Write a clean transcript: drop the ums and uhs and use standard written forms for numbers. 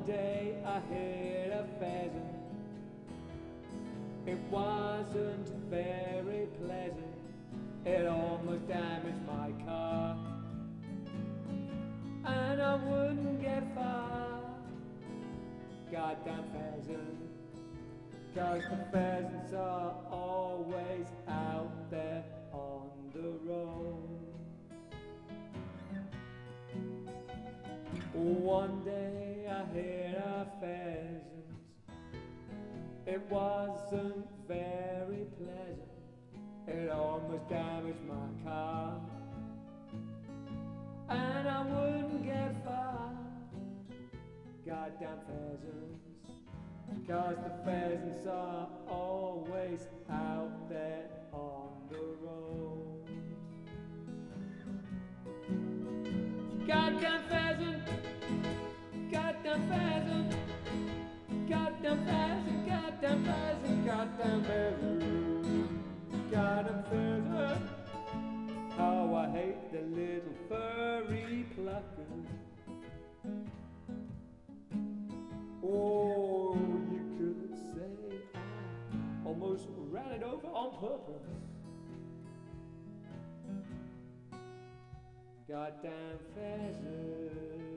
One day I hit a pheasant. It wasn't very pleasant. It almost damaged my car, and I wouldn't get far. Goddamn pheasant, 'cause the pheasants are always out there on the road. One day I hit a pheasant. It wasn't very pleasant. It almost damaged my car, and I wouldn't get far. Goddamn pheasants, 'cause the pheasants are always out there on the road. Goddamn pheasant, goddamn pheasant, goddamn pheasant, goddamn pheasant, goddamn pheasant, goddamn pheasant. How I hate the little furry pluckers. Oh, you could say I almost ran it over on purpose. Goddamn pheasant.